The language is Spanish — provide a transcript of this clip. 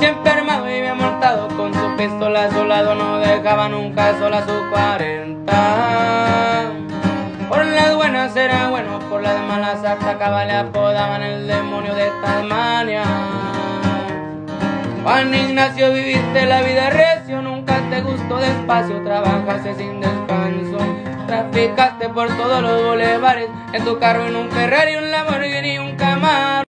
Siempre armado y bien montado, con su pistola a su lado, no dejaba nunca sola a sus 40. Por las buenas era bueno, por las malas atacaba, le apodaban el demonio de Tasmania. Juan Ignacio, viviste la vida recio, nunca te gustó despacio, trabajaste sin descanso, traficaste por todos los bulevares, en tu carro, en un Ferrari, un Lamborghini, un Camaro.